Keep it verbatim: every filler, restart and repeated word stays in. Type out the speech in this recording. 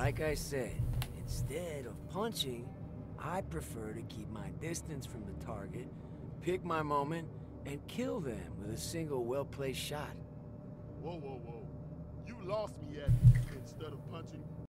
Like I said, instead of punching, I prefer to keep my distance from the target, pick my moment, and kill them with a single well-placed shot. Whoa, whoa, whoa. You lost me at instead of punching.